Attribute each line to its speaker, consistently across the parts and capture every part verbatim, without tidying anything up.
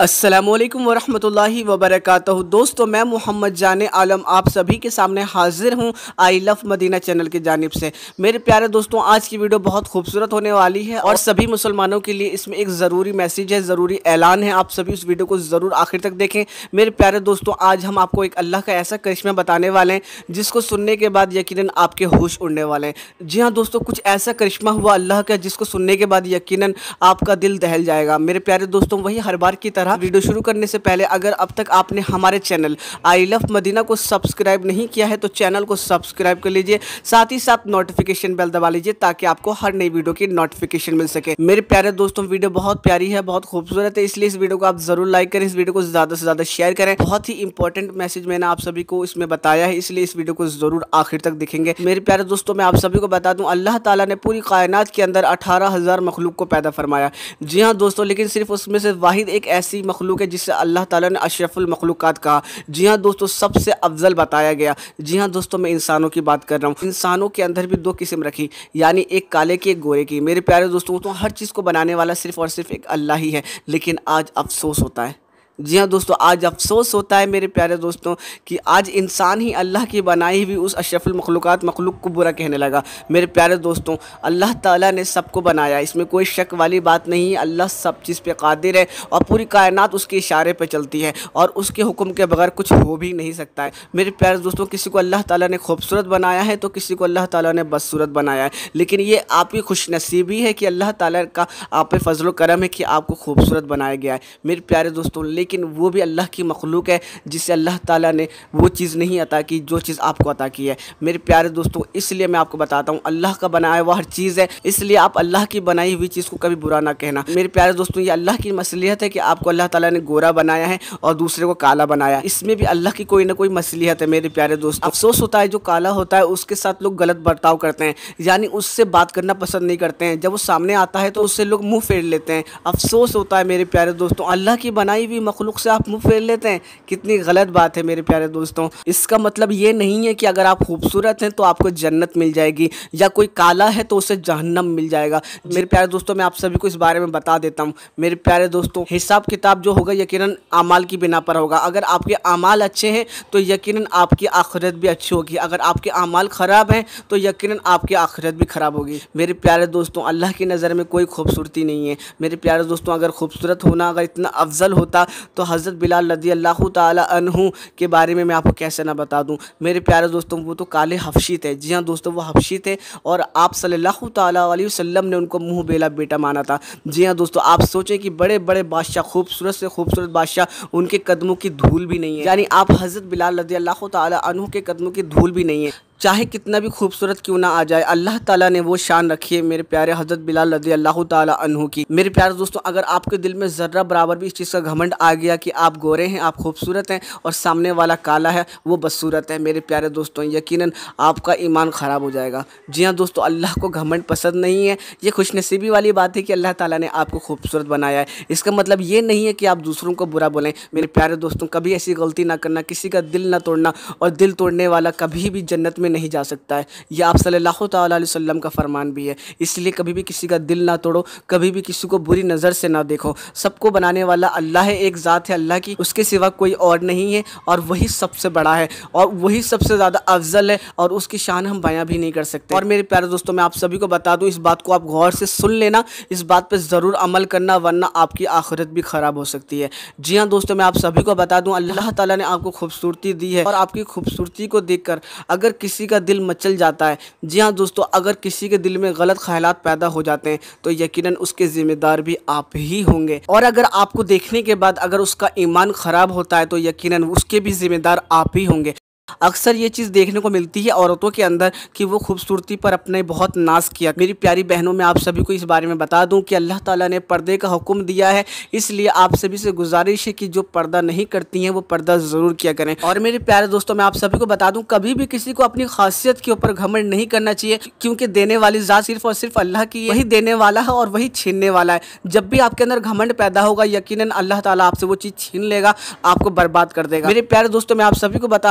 Speaker 1: अस्सलामुअलैकुम वरहमतुल्लाहि वबरकातुहू। दोस्तों, मैं मोहम्मद जाने आलम आप सभी के सामने हाजिर हूँ आई लव मदीना चैनल की जानिब से। मेरे प्यारे दोस्तों, आज की वीडियो बहुत खूबसूरत होने वाली है और सभी मुसलमानों के लिए इसमें एक ज़रूरी मैसेज है, ज़रूरी ऐलान है। आप सभी उस वीडियो को ज़रूर आखिर तक देखें। मेरे प्यारे दोस्तों, आज हम आपको एक अल्लाह का ऐसा करिश्मा बताने वाले हैं जिसको सुनने के बाद यकीनन आपके होश उड़ने वाले हैं। जी हाँ दोस्तों, कुछ ऐसा करिश्मा हुआ अल्लाह का जिसको सुनने के बाद यकीनन आपका दिल दहल जाएगा। मेरे प्यारे दोस्तों, वही हर बार की तरह वीडियो शुरू करने से पहले अगर अब तक आपने हमारे चैनल आई लव मदीना को सब्सक्राइब नहीं किया है तो चैनल को सब्सक्राइब कर लीजिए, साथ ही साथ नोटिफिकेशन बेल दबा लीजिए ताकि आपको हर नई वीडियो की नोटिफिकेशन मिल सके। मेरे प्यारे दोस्तों, वीडियो बहुत प्यारी है, बहुत खूबसूरत है, इसलिए इस वीडियो को आप जरूर लाइक करें, इस वीडियो को ज्यादा से ज्यादा शेयर करें। बहुत ही इंपॉर्टेंट मैसेज मैंने आप सभी को इसमें बताया है, इसलिए इस वीडियो को जरूर आखिर तक देखेंगे। मेरे प्यारे दोस्तों, मैं आप सभी को बता दूं, अल्लाह ताला ने पूरी कायनात के अंदर अठारह हजार मखलूक को पैदा फरमाया। जी हाँ दोस्तों, लेकिन सिर्फ उसमें से वाहिद एक ऐसी मखलूक है जिससे अल्लाह ताला ने अशरफुल मखलूकात कहा। जी हाँ दोस्तों, सबसे अफजल बताया गया। जी हाँ दोस्तों, मैं इंसानों की बात कर रहा हूँ। इंसानों के अंदर भी दो किस्म रखी, यानी एक काले की एक गोरे की। मेरे प्यारे दोस्तों, तो हर चीज़ को बनाने वाला सिर्फ और सिर्फ एक अल्लाह ही है, लेकिन आज अफसोस होता है। जी हाँ दोस्तों, आज अफसोस होता है मेरे प्यारे दोस्तों कि आज इंसान ही अल्लाह की बनाई हुई उस अशरफुल मखलूकात मखलूक को बुरा कहने लगा। मेरे प्यारे दोस्तों, अल्लाह ताला ने सबको बनाया, इसमें कोई शक वाली बात नहीं है। अल्लाह सब चीज़ पे कादिर है और पूरी कायनात उसके इशारे पे चलती है और उसके हुक्म के बगैर कुछ हो भी नहीं सकता है। मेरे प्यारे दोस्तों, किसी को अल्लाह ताला ने खूबसूरत बनाया है तो किसी को अल्लाह ताला ने बदसूरत बनाया है, लेकिन ये आपकी खुशनसीबी है कि अल्लाह ताला का आप पे फजल व करम है कि आपको खूबसूरत बनाया गया है। मेरे प्यारे दोस्तों, लेकिन वो भी अल्लाह की मखलूक है जिसे अल्लाह ताला ने वो चीज़ नहीं अता की जो चीज़ आपको अता की है। मेरे प्यारे दोस्तों, इसलिए मैं आपको बताता हूँ, अल्लाह का बनाया हुआ हर चीज़ है, इसलिए आप अल्लाह की बनाई हुई चीज़ को कभी बुरा ना कहना। मेरे प्यारे दोस्तों, ये अल्लाह की मसलियत है कि आपको अल्लाह ताला ने गोरा बनाया है और दूसरे को काला बनाया, इसमें भी अल्लाह की कोई ना कोई मसलियत है। मेरे प्यारे दोस्तों, अफसोस होता है जो काला होता है उसके साथ लोग गलत बर्ताव करते हैं, यानी उससे बात करना पसंद नहीं करते हैं। जब वो सामने आता है तो उससे लोग मुँह फेर लेते हैं। अफसोस होता है मेरे प्यारे दोस्तों, अल्लाह की बनाई हुई मखलूक से आप मुँह फेर लेते हैं, कितनी गलत बात है मेरे प्यारे दोस्तों। इसका मतलब ये नहीं है कि अगर आप खूबसूरत हैं तो आपको जन्नत मिल जाएगी या कोई काला है तो उसे जहन्नम मिल जाएगा। मेरे प्यारे दोस्तों, मैं आप सभी को इस बारे में बता देता हूँ। मेरे प्यारे दोस्तों, हिसाब किताब जो होगा यकीनन आमाल की बिना पर होगा। अगर आपके आमाल अच्छे हैं तो यकीनन आपकी आखिरत भी अच्छी होगी, अगर आपके आमाल ख़राब हैं तो यकीनन आपकी आखिरत भी ख़राब होगी। मेरे प्यारे दोस्तों, अल्लाह की नज़र में कोई खूबसूरती नहीं है। मेरे प्यारे दोस्तों, अगर खूबसूरत होना अगर इतना अफजल होता तो हज़रत बिलाल रज़ी अल्लाह ताला अन्हु के बारे में मैं आपको कैसे ना बता दूं। मेरे प्यारे दोस्तों, वो तो काले हफ्शी थे। जी हाँ दोस्तों, वो हफ्शी थे और आप सल्लल्लाहु ताला अलैहि वसल्लम ने उनको मुंह बेला बेटा माना था। जी हाँ दोस्तों, आप सोचें कि बड़े बड़े बादशाह, खूबसूरत से खूबसूरत बादशाह, उनके कदमों की धूल भी नहीं है, यानी आप हज़रत बिलाल रज़ी अल्लाह ताला अन्हु के कदमों की धूल भी नहीं है। चाहे कितना भी खूबसूरत क्यों ना आ जाए, अल्लाह ताला ने वो शान रखी है मेरे प्यारे हज़रत बिलाल रज़ी अल्लाह ताला अन्हु की। मेरे प्यारे दोस्तों, अगर आपके दिल में ज़र्रा बराबर भी इस चीज़ का घमंड आ गया कि आप गोरे हैं, आप खूबसूरत हैं और सामने वाला काला है, वो बदसूरत है, मेरे प्यारे दोस्तों, यकीनन आपका ईमान ख़राब हो जाएगा। जी हाँ दोस्तों, अल्लाह को घमंड पसंद नहीं है। ये खुशनसीबी वाली बात है कि अल्लाह ताला ने आपको खूबसूरत बनाया है। इसका मतलब ये नहीं है कि आप दूसरों को बुरा बोलें। मेरे प्यारे दोस्तों, कभी ऐसी गलती ना करना, किसी का दिल ना तोड़ना, और दिल तोड़ने वाला कभी भी जन्नत में नहीं जा सकता है। यह आप सल्लल्लाहु ताला अलैहि वसल्लम का फरमान भी है। इसलिए कभी भी किसी का दिल ना तोड़ो, कभी भी किसी को बुरी नज़र से ना देखो। सबको बनाने वाला अल्लाह है, एक ज़ात है अल्लाह की, उसके सिवा कोई और नहीं है और वही सबसे बड़ा है और वही सबसे ज़्यादा अफजल है और उसकी शान हम बयां भी नहीं कर सकते। और मेरे प्यारे दोस्तों, मैं आप सभी को बता दूं, इस बात को आप गौर से सुन लेना, इस बात पर ज़रूर अमल करना, वरना आपकी आखिरत भी ख़राब हो सकती है। जी हाँ दोस्तों, मैं आप सभी को बता दूँ, अल्लाह ताला ने आपको खूबसूरती दी है और आपकी खूबसूरती को देखकर अगर किसी का दिल मचल जाता है, जी हाँ दोस्तों, अगर किसी के दिल में गलत ख्यालात पैदा हो जाते हैं तो यकीनन उसके जिम्मेदार भी आप ही होंगे। और अगर आपको देखने के बाद अगर उसका ईमान ख़राब होता है तो यकीनन उसके भी जिम्मेदार आप ही होंगे। अक्सर ये चीज़ देखने को मिलती है औरतों के अंदर कि वो खूबसूरती पर अपने बहुत नाज किया। मेरी प्यारी बहनों, मैं आप सभी को इस बारे में बता दूं कि अल्लाह ताला ने पर्दे का हुक्म दिया है, इसलिए आप सभी से गुजारिश है कि जो पर्दा नहीं करती हैं वो पर्दा ज़रूर किया करें। और मेरे प्यारे दोस्तों, मैं आप सभी को बता दूं, कभी भी किसी को अपनी खासियत के ऊपर घमंड नहीं करना चाहिए, क्योंकि देने वाली ज़ात सिर्फ और सिर्फ अल्लाह की है, वही देने वाला है और वही छीनने वाला है। जब भी आपके अंदर घमंड पैदा होगा यकीनन अल्लाह ताला आपसे वो चीज़ छीन लेगा, आपको बर्बाद कर देगा। मेरे प्यारे दोस्तों, मैं आप सभी को बता दूँ, अब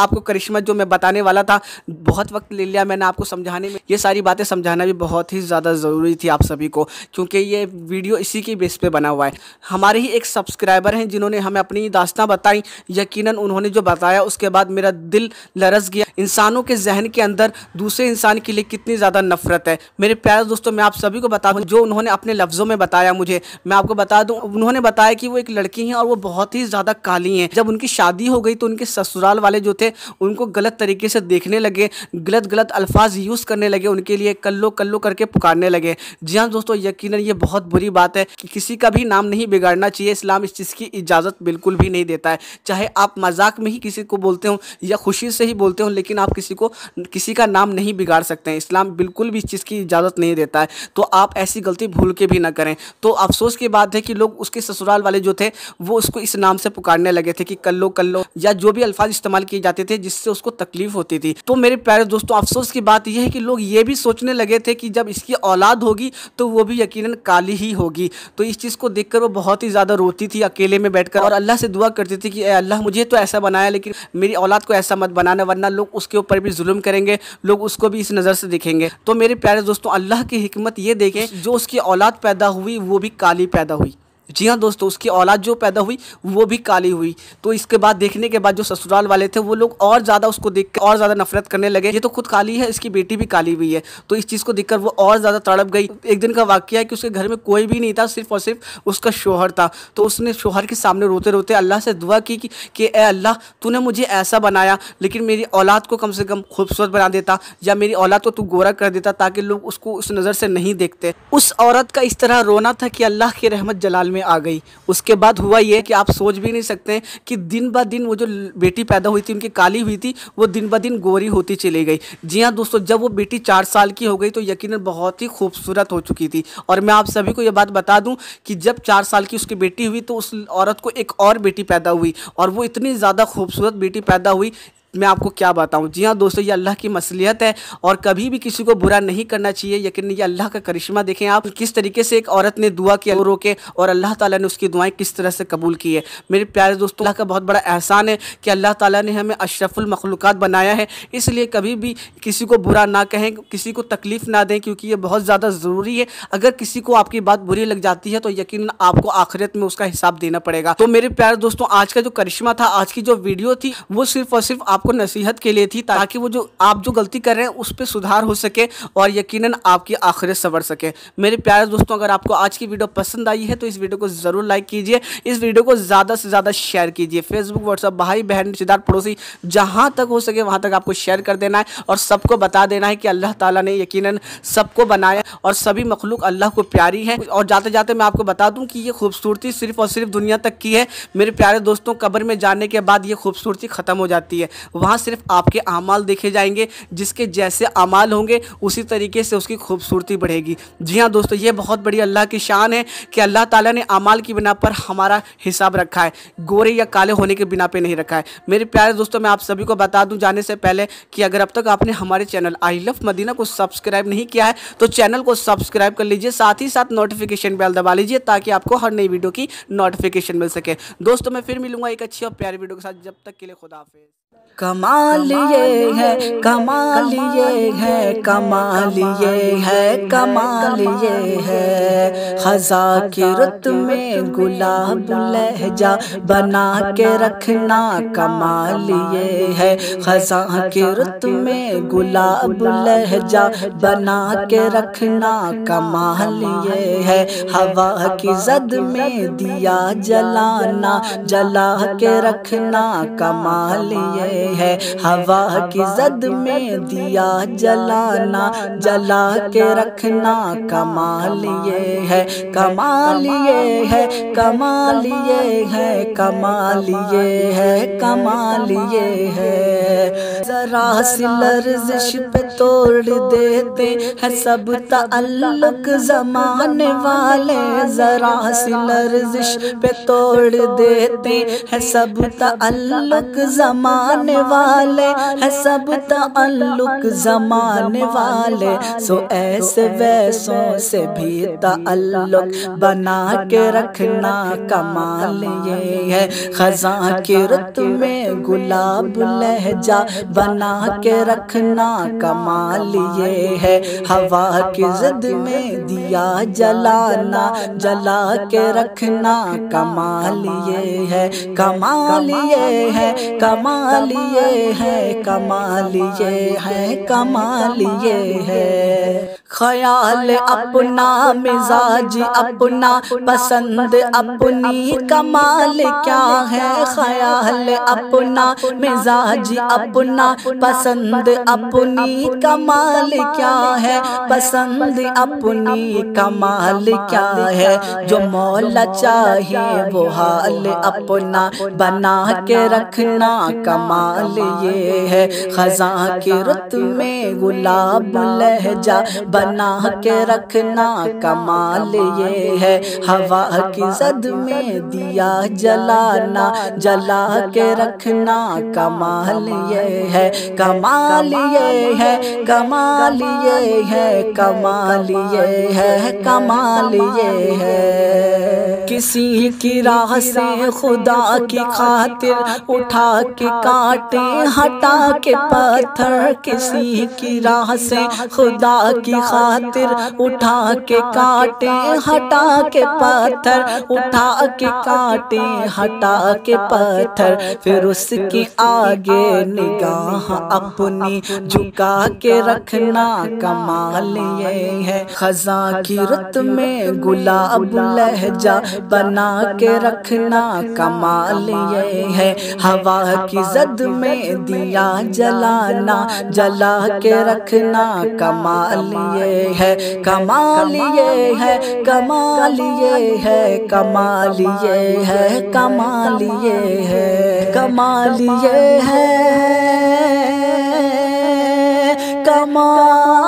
Speaker 1: आपको करिश्मा जो मैं बताने वाला था, बहुत वक्त ले लिया मैंने आपको समझाने में। ये सारी बातें समझाना भी बहुत ही ज़्यादा ज़रूरी थी आप सभी को, क्योंकि ये वीडियो इसी की बेस पे बना हुआ है। हमारे ही एक सब्सक्राइबर हैं जिन्होंने हमें अपनी दास्तां बताई। यकीनन उन्होंने जो बताया उसके बाद मेरा दिल लरस गया। इंसानों के जहन के अंदर दूसरे इंसान के लिए कितनी ज़्यादा नफरत है। मेरे प्यारे दोस्तों, मैं आप सभी को बता दूं, जो उन्होंने अपने लफ्ज़ों में बताया मुझे, मैं आपको बता दूं, उन्होंने बताया कि वो एक लड़की हैं और वो बहुत ही ज़्यादा काली हैं। जब उनकी शादी हो गई तो उनके ससुराल वाले जो थे उनको गलत तरीके से देखने लगे, गलत गलत अल्फाज यूज़ करने लगे, उनके लिए कल्लो कल्लो करके पुकारने लगे। जी हाँ दोस्तों, यकीनन ये बहुत बुरी बात है कि किसी का भी नाम नहीं बिगाड़ना चाहिए। इस्लाम इस चीज़ की इजाज़त बिल्कुल भी नहीं देता है। चाहे आप मजाक में ही किसी को बोलते हो या खुशी से ही बोलते हो, लेकिन आप किसी को किसी का नाम नहीं बिगाड़ सकते हैं। इस्लाम बिल्कुल भी इस चीज़ की इजाज़त नहीं देता है। तो आप ऐसी गलती भूल के भी ना करें। तो अफसोस की बात है कि लोग, उसके ससुराल वाले जो थे, वो उसको इस नाम से पुकारने लगे थे कि कल्लो कल्लो, या जो भी अल्फाज इस्तेमाल किए जाते थे जिससे उसको तकलीफ होती थी। तो मेरे प्यारे दोस्तों, अफसोस की बात यह है कि लोग ये भी सोचने लगे थे कि जब इसकी औलाद होगी तो वो भी यकीनन काली ही होगी। तो इस चीज़ को देखकर वो बहुत ही ज़्यादा रोती थी अकेले में बैठकर और अल्लाह से दुआ करती थी कि ए अल्लाह, मुझे तो ऐसा बनाया, लेकिन मेरी औलाद को ऐसा मत बनाना, वरना लोग उसके ऊपर भी जुल्म करेंगे, लोग उसको भी इस नज़र से देखेंगे। तो मेरे प्यारे दोस्तों, अल्लाह की हिकमत ये देखें, जो उसकी औलाद पैदा हुई वो भी काली पैदा हुई। जी हाँ दोस्तों, उसकी औलाद जो पैदा हुई वो भी काली हुई। तो इसके बाद देखने के बाद जो ससुराल वाले थे वो लोग और ज़्यादा उसको देखकर और ज़्यादा नफरत करने लगे। ये तो खुद काली है, इसकी बेटी भी काली हुई है। तो इस चीज़ को देखकर वो और ज़्यादा तड़प गई। एक दिन का वाकया है कि उसके घर में कोई भी नहीं था, सिर्फ और सिर्फ उसका शोहर था। तो उसने शोहर के सामने रोते रोते अल्लाह से दुआ की कि, कि ए अल्लाह, तूने मुझे ऐसा बनाया, लेकिन मेरी औलाद को कम से कम खूबसूरत बना देता, या मेरी औलाद को तू गोरा कर देता, ताकि लोग उसको उस नज़र से नहीं देखते। उस औरत का इस तरह रोना था कि अल्लाह की रहमत जलाल में आ गई। उसके बाद हुआ ये कि आप सोच भी नहीं सकते कि दिन ब दिन वो जो बेटी पैदा हुई थी, उनकी काली हुई थी, वो दिन ब दिन गोरी होती चली गई। जी हाँ दोस्तों, जब वो बेटी चार साल की हो गई तो यकीनन बहुत ही खूबसूरत हो चुकी थी। और मैं आप सभी को ये बात बता दूं कि जब चार साल की उसकी बेटी हुई तो उस औरत को एक और बेटी पैदा हुई, और वो इतनी ज़्यादा खूबसूरत बेटी पैदा हुई, मैं आपको क्या बताऊं। जी हाँ दोस्तों, ये अल्लाह की मसलियत है और कभी भी किसी को बुरा नहीं करना चाहिए। लेकिन ये अल्लाह का करिश्मा देखें आप, किस तरीके से एक औरत ने दुआ किया रो के, और अल्लाह ताला ने उसकी दुआएं किस तरह से कबूल की है। मेरे प्यारे दोस्तों, अल्लाह का बहुत बड़ा एहसान है कि अल्लाह ताला ने हमें अशरफुल मखलूक़ात बनाया है। इसलिए कभी भी किसी को बुरा ना कहें, किसी को तकलीफ़ ना दें, क्योंकि ये बहुत ज़्यादा ज़रूरी है। अगर किसी को आपकी बात बुरी लग जाती है तो यकीनन आपको आखिरत में उसका हिसाब देना पड़ेगा। तो मेरे प्यारे दोस्तों, आज का जो करिश्मा था, आज की जो वीडियो थी, वो सिर्फ और सिर्फ आपको नसीहत के लिए थी, ताकि वो जो आप जो गलती कर रहे हैं उस पर सुधार हो सके और यकीनन आपकी आखिरत संवर सके। मेरे प्यारे दोस्तों, अगर आपको आज की वीडियो पसंद आई है तो इस वीडियो को ज़रूर लाइक कीजिए, इस वीडियो को ज़्यादा से ज़्यादा शेयर कीजिए। फेसबुक, व्हाट्सअप, भाई बहन, रिश्तेदार, पड़ोसी, जहाँ तक हो सके वहाँ तक आपको शेयर कर देना है और सबको बता देना है कि अल्लाह ताला ने यकीनन सबको बनाया और सभी मखलूक अल्लाह को प्यारी है। और जाते जाते मैं आपको बता दूँ कि ये खूबसूरती सिर्फ और सिर्फ दुनिया तक की है। मेरे प्यारे दोस्तों, कब्र में जाने के बाद ये खूबसूरती ख़त्म हो जाती है। वहाँ सिर्फ आपके आमाल देखे जाएंगे, जिसके जैसे आमाल होंगे उसी तरीके से उसकी खूबसूरती बढ़ेगी। जी हाँ दोस्तों, ये बहुत बड़ी अल्लाह की शान है कि अल्लाह ताला ने आमाल की बिना पर हमारा हिसाब रखा है, गोरे या काले होने के बिना पे नहीं रखा है। मेरे प्यारे दोस्तों, मैं आप सभी को बता दूं जाने से पहले कि अगर अब तक आपने हमारे चैनल आई लव मदीना को सब्सक्राइब नहीं किया है तो चैनल को सब्सक्राइब कर लीजिए, साथ ही साथ नोटिफिकेशन बेल दबा लीजिए ताकि आपको हर नई वीडियो की नोटिफिकेशन मिल सके। दोस्तों, मैं फिर मिलूंगा एक अच्छी और प्यारी वीडियो के साथ। जब तक के लिए खुदा हाफिज़।
Speaker 2: कमाल ये है, कमाल ये है, कमाल ये है, कमाल ये है। खज़ा के रुत में गुलाब लहजा बना के रखना कमाल ये है। खज़ा के रुत में गुलाब लहजा बना के रखना कमाल ये है। हवा की जद में दिया जलाना जला के रखना कमाल ये है। हवा की जद में दिया जलाना जला के रखना कमाल ये है। कमाल ये है, कमाल ये है, कमाल ये है, कमाल ये है। जरा सी लर्जिश पे तोड़ देते हैं सब ताल्लुक ज़माने वाले। जरा सी लर्जिश पे तोड़ देते हैं सब ताल्लुक ज़माने समाने वाले है सब ताल्लुक जमाने वाले। सो ऐसे वैसों से भी ताल्लुक बना के रखना कमाल ये है। खज़ां की रुत में गुलाब लहजा बना के रखना कमाल ये है। हवा की ज़िद में दिया जलाना जला के रखना कमाल ये है। कमाल ये है, कमाल ये है, कमाल ये है, कमाल ये है। ख्याल अपना, मिजाज अपना, पसंद अपनी, कमाल क्या है। ख्याल अपना, मिजाज अपना, पसंद अपनी, कमाल क्या है। पसंद अपनी, कमाल क्या है। जो मौला चाहे वो हाल अपना बना के रखना कमाल ये है। खज़ां की रुत में गुलाब लहजा बना के रखना कमाल ये है। हवा की ज़द में दिया जलाना जला के रखना कमाल ये है। कमाल ये है, कमाल ये है, कमाल ये है, कमाल ये है। किसी की राह से खुदा की खातिर उठा के काटे हटा के पत्थर। किसी की राह से खुदा की खातिर उठा के काटे हटा के पत्थर। उठा के काटे हटा के पत्थर। फिर उसकी आगे निगाह अपनी झुका के रखना कमाल ये है। खज़ां की रुत में गुलाब लहजा बना के रखना कमाल ये है। हवा की ज़द में दिया जलाना जला के रखना कमाल ये है। कमाल ये है, कमाल ये है, कमाल ये है, कमाल ये है, कमाल ये है, कमाल